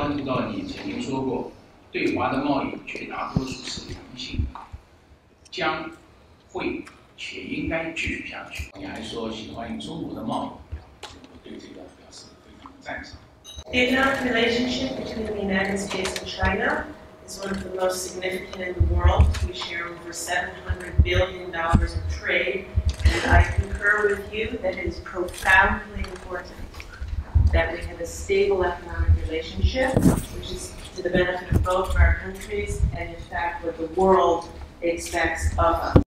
关注到你曾经说过，对华的贸易绝大多数是良性的，将会且应该继续下去。你还说喜欢中国的贸易，我对这个表示非常赞赏。 The economic relationship between the United States and China is one of the most significant in the world. We share over $700 billion of trade, and I concur with you that it is profoundly important that we have a stable economic relationship, which is to the benefit of both of our countries and, in fact, what the world expects of us.